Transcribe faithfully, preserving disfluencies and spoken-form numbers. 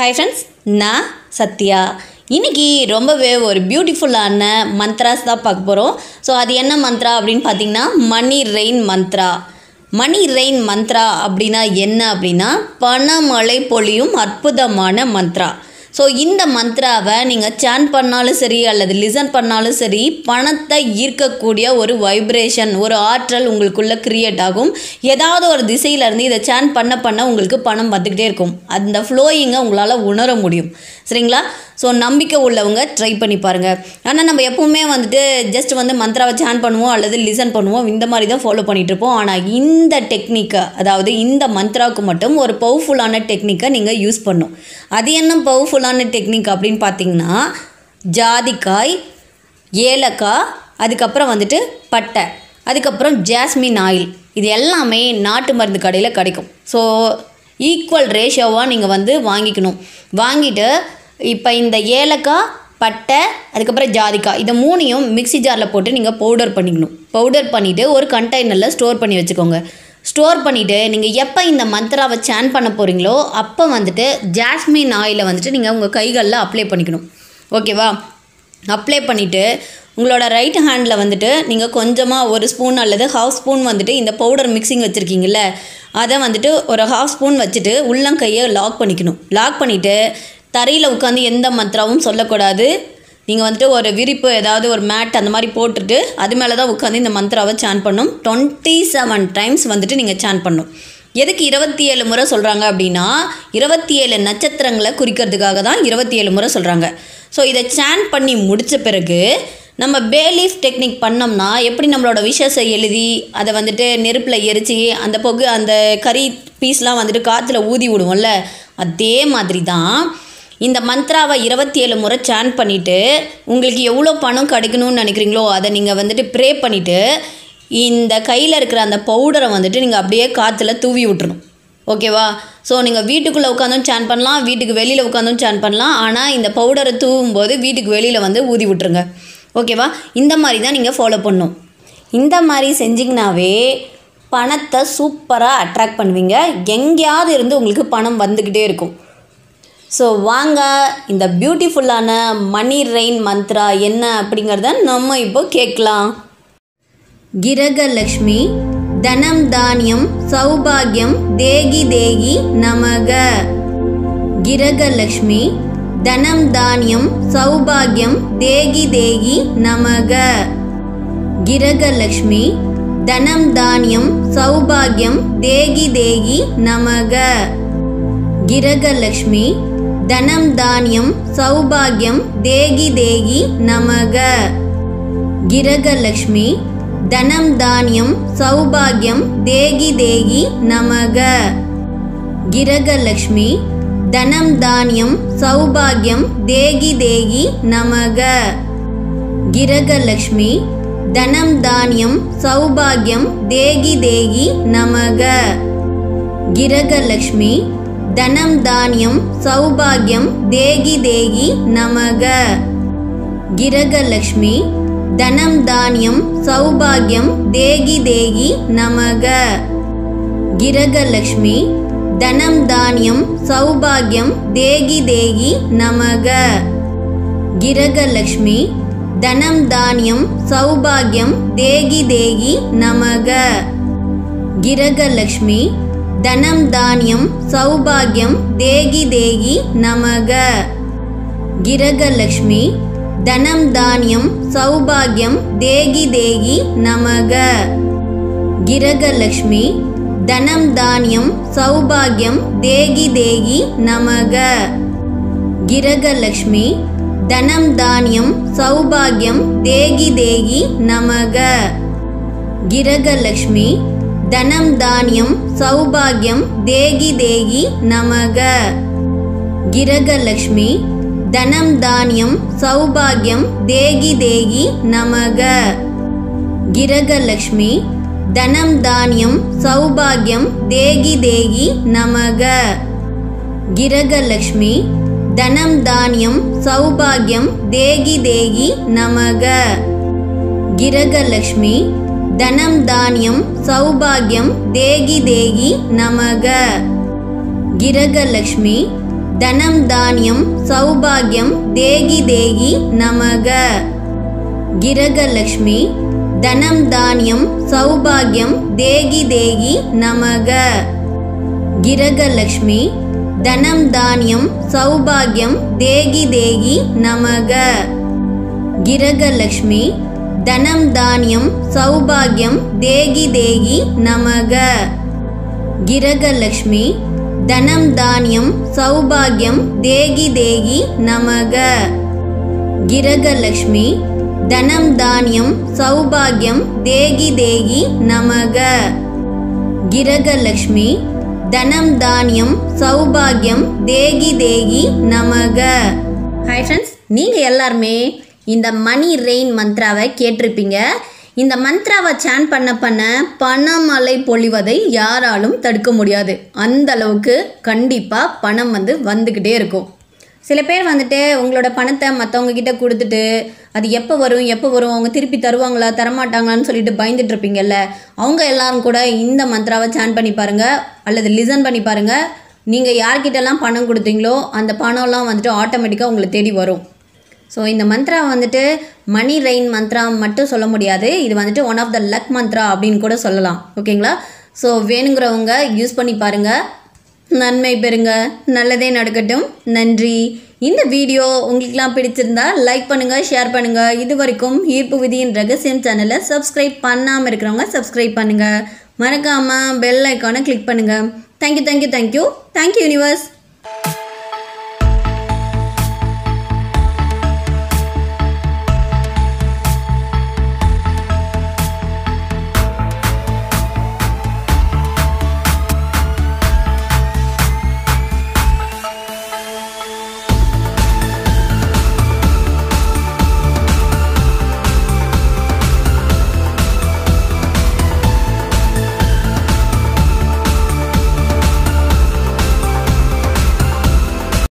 Hi friends, நான் சத்யா. இன்னைக்கு ரொம்பவே ஒரு பியூட்டிஃபுல்லான மந்த்ராஸ் தான் பார்க்க போகிறோம். ஸோ அது என்ன மந்த்ரா அப்படின்னு பார்த்தீங்கன்னா மணி ரெயின் மந்த்ரா. மணி ரெயின் மந்த்ரா அப்படின்னா என்ன அப்படின்னா பணமழை பொழியும் அற்புதமான மந்த்ரா. ஸோ இந்த மந்த்ராவை நீங்கள் சான் பண்ணாலும் சரி அல்லது லிசன் பண்ணாலும் சரி பணத்தை ஈர்க்கக்கூடிய ஒரு வைப்ரேஷன், ஒரு ஆற்றல் உங்களுக்குள்ளே க்ரியேட் ஆகும். ஏதாவது ஒரு திசையிலேருந்து இதை சான் பண்ண பண்ண உங்களுக்கு பணம் வந்துக்கிட்டே இருக்கும். அந்த ஃப்ளோயிங்கை உங்களால் உணர முடியும். சரிங்களா? ஸோ நம்பிக்கை உள்ளவங்க ட்ரை பண்ணி பாருங்கள். ஆனால் நம்ம எப்போவுமே வந்துட்டு ஜஸ்ட் வந்து மந்த்ராவை சான் பண்ணுவோம் அல்லது லிசன் பண்ணுவோம், இந்த மாதிரி தான் ஃபாலோ பண்ணிகிட்ருப்போம். ஆனால் இந்த டெக்னிக்கை, அதாவது இந்த மந்த்ராவுக்கு மட்டும் ஒரு பவர்ஃபுல்லான டெக்னிக்கை நீங்கள் யூஸ் பண்ணும். அது என்ன பவர்ஃபுல்லான டெக்னிக் அப்படின்னு பார்த்தீங்கன்னா ஜாதிக்காய், ஏலக்காய், அதுக்கப்புறம் வந்துட்டு பட்டை, அதுக்கப்புறம் ஜாஸ்மின் ஆயில், இது எல்லாமே நாட்டு மருந்து கடையில் கிடைக்கும். ஸோ ஈக்குவல் ரேஷியோவாக நீங்கள் வந்து வாங்கிக்கணும். வாங்கிட்டு இப்போ இந்த ஏலக்காய், பட்டை, அதுக்கப்புறம் ஜாதிக்காய், இதை மூணையும் மிக்ஸி ஜாரில் போட்டு நீங்கள் பவுடர் பண்ணிக்கணும். பவுடர் பண்ணிவிட்டு ஒரு கண்டெய்னரில் ஸ்டோர் பண்ணி வச்சுக்கோங்க. ஸ்டோர் பண்ணிவிட்டு நீங்கள் எப்போ இந்த மந்த்ராவை சான் பண்ண போகிறீங்களோ அப்போ வந்துட்டு ஜாஸ்மின் ஆயிலை வந்துட்டு நீங்கள் உங்கள் கைகளில் அப்ளை பண்ணிக்கணும். ஓகேவா? அப்ளை பண்ணிவிட்டு உங்களோட ரைட் ஹேண்டில் வந்துட்டு நீங்கள் கொஞ்சமாக ஒரு ஸ்பூன் அல்லது ஹாஃப் ஸ்பூன் வந்துட்டு இந்த பவுடர் மிக்சிங் வச்சுருக்கீங்கள, அதை வந்துட்டு ஒரு ஹாஃப் ஸ்பூன் வச்சுட்டு உள்ளங்கையை லாக் பண்ணிக்கணும். லாக் பண்ணிவிட்டு தரையில் உட்காந்து எந்த மந்த்ராவும் சொல்லக்கூடாது. நீங்கள் வந்துட்டு ஒரு விரிப்பு, ஏதாவது ஒரு மேட் அந்த மாதிரி போட்டுட்டு அது மேலே தான் உட்காந்து இந்த மந்த்ராவை சான் பண்ணணும். டுவெண்ட்டி செவன் டைம்ஸ் வந்துட்டு நீங்கள் சான் பண்ணணும். எதுக்கு இருபத்தி ஏழு முறை சொல்கிறாங்க அப்படின்னா இருபத்தி ஏழு நட்சத்திரங்களை குறிக்கிறதுக்காக தான் இருபத்தி ஏழு முறை சொல்கிறாங்க. ஸோ இதை சான் பண்ணி முடித்த பிறகு நம்ம பேலீஃப் டெக்னிக் பண்ணோம்னா எப்படி நம்மளோட விஷஸை எழுதி அதை வந்துட்டு நெருப்பில் எரித்து அந்த பொகு அந்த கறி பீஸ்லாம் வந்துட்டு காற்றுல ஊதி விடுவோம்ல, அதே மாதிரி தான் இந்த மந்த்ராவை இருபத்தி ஏழு முறை சான் பண்ணிவிட்டு உங்களுக்கு எவ்வளோ பணம் கிடைக்கணும்னு நினைக்கிறீங்களோ அதை நீங்கள் வந்துட்டு ப்ரே பண்ணிவிட்டு இந்த கையில் இருக்கிற அந்த பவுடரை வந்துட்டு நீங்கள் அப்படியே காற்றுல தூவி விட்டுறணும். ஓகேவா? ஸோ நீங்கள் வீட்டுக்குள்ளே உட்காந்தும் சான் பண்ணலாம், வீட்டுக்கு வெளியில் உட்காந்தும் சான் பண்ணலாம். ஆனால் இந்த பவுடரை தூவும் போது வீட்டுக்கு வெளியில் வந்து ஊதி விட்டுருங்க. ஓகேவா? இந்த மாதிரி தான் நீங்கள் ஃபாலோ பண்ணணும். இந்த மாதிரி செஞ்சிங்கனாவே பணத்தை சூப்பராக அட்ராக்ட் பண்ணுவீங்க. எங்கேயாவது இருந்து உங்களுக்கு பணம் வந்துக்கிட்டே இருக்கும். ஸோ வாங்க இந்த பியூட்டிஃபுல்லான மணி ரெயின் மந்த்ரா என்ன அப்படிங்கிறத நம்ம இப்போ கேட்கலாம். கிரகலக்ஷ்மி தனம் தானியம் சௌபாகியம் தேகி தேகி நமக. கிரகலக்ஷ்மி தனம் தானியம் சௌபாகியம் தேகி தேகி நமக. கிரகலக்ஷ்மி தனம் தானியம் சௌபாகியம் தேகி தேகி நமக. கிரகலக்ஷ்மி தனம் தானியம் சௌபாகியம் தேகி தேகி நமக. கிரகலக்ஷ்மி தனம் தானியம் சௌபாகியம் தேகி தேகி நமக. கிரகலக்ஷ்மி தனம் தானியம் சௌபாகியம் தேகி தேகி நமக. கிரகலக்ஷ்மி தனம் தானியம் சௌபாகியம் தேகி தேகி நமக. கிரகலக்ஷ்மி தனம் தானியம் சௌபாகியம் தேகி தேகி நமக. கிரகலக்ஷ்மி தனம் தானியம் சௌபாகியம் தேகி தேகி நமக. கிரகலக்ஷ்மி தனம் தானியம் சௌபாகியம் தேகி தேகி நமக. கிரகலக்ஷ்மி தனம் தானியம் சௌபாகியம் தேகி தேகி நமக. கிரகலக்ஷ்மி தனம் தானியம் சௌபாகியம் தேகி தேகி நமக. கிரகலக்ஷ்மி தனம் தானியம் சௌபாகியம் தேகி தேகி நமக. கிரகலக்ஷ்மி தனம் தானியம் சௌபாகியம் தேகி தேகி நமக. கிரகலக்ஷ்மி தனம் தானியம் சௌபாகியம் தேகி தேகி நமக. கிரகலக்ஷ்மி தனம் தானியம் சௌபாகியம் தேகி தேகி நமக. கிரகலக்ஷ்மி தனம் தானியம் சௌபாகியம் தேகி தேகி நமக. கிரகலக்ஷ்மி தனம் தானியம் சௌபாகியம் தேகி தேகி நமக. கிரகலக்ஷ்மி தனம் தானியம் சௌபாகியம் தேகி தேகி நமக. கிரகலக்ஷ்மி தனம் தானியம் சௌபாகியம் தேகி தேகி நமக. கிரகலக்ஷ்மி தனம் தானியம் சௌபாகியம் தேகி தேகி நமக. கிரகலக்ஷ்மி தனம் தானியம் சௌபாகியம் தேகி தேகி நமக. கிரகலக்ஷ்மி தனம் தானியம் சௌபாகியம் தேகி தேகி நமக. கிரகலக்ஷ்மி தனம் தானியம் சௌபாகியம் தேகி தேகி நமக. கிரகலக்ஷ்மி தனம் தானியம் சௌபாகியம் தேகி தேகி நமக. கிரகலக்ஷ்மி தனம் தானியம் சௌபாகியம் தேகி தேகி நமக. கிரகலக்ஷ்மி தனம் தானியம் சௌபாகியம் தேகி தேகி நமக. ஹாய் ஃப்ரெண்ட்ஸ், நீங்கள் எல்லாருமே இந்த மணி ரெயின் மந்த்ராவை கேட்டிருப்பீங்க. இந்த மந்த்ராவை சான் பண்ண பண்ண பணமழை பொழிவதை யாராலும் தடுக்க முடியாது. அந்த அளவுக்கு கண்டிப்பாக பணம் வந்து வந்துக்கிட்டே இருக்கும். சில பேர் வந்துட்டு உங்களோட பணத்தை மற்றவங்க கிட்ட கொடுத்துட்டு அது எப்போ வரும் எப்போ வரும் அவங்க திருப்பி தருவாங்களா தரமாட்டாங்களான்னு சொல்லிட்டு பயந்துட்டு இருப்பீங்கல்ல. அவங்க எல்லாரும் கூட இந்த மந்த்ராவை சான் பண்ணி பாருங்கள் அல்லது லிசன் பண்ணி பாருங்கள். நீங்கள் யார்கிட்டலாம் பணம் கொடுத்தீங்களோ அந்த பணம்லாம் வந்துட்டு ஆட்டோமேட்டிக்காக உங்களை தேடி வரும். ஸோ இந்த மந்த்ரா வந்துட்டு மணி ரெயின் மந்த்ரா மட்டும் சொல்ல முடியாது. இது வந்துட்டு ஒன் ஆஃப் த லக் மந்த்ரா அப்படின்னு கூட சொல்லலாம். ஓகேங்களா? ஸோ வேணுங்கிறவங்க யூஸ் பண்ணி பாருங்கள், நன்மை பெறுங்க, நல்லதே நடக்கட்டும். நன்றி. இந்த வீடியோ உங்களுக்குலாம் பிடிச்சிருந்தா லைக் பண்ணுங்கள், ஷேர் பண்ணுங்கள். இது வரைக்கும் ஈர்ப்பு விதியின் ரகசியம் சேனலை சப்ஸ்கிரைப் பண்ணாமல் இருக்கிறவங்க சப்ஸ்கிரைப் பண்ணுங்கள். மறக்காமல் பெல் ஐக்கானை கிளிக் பண்ணுங்கள். Thank you thank you thank you thank you universe.